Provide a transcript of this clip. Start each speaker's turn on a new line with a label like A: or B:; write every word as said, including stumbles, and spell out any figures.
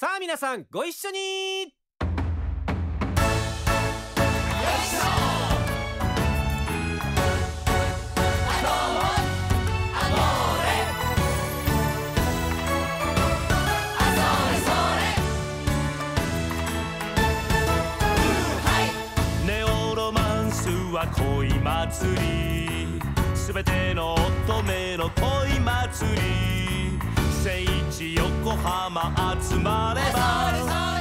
A: さあ皆さんご一緒に。恋祭りすべての乙女の恋祭り聖地横浜集まれば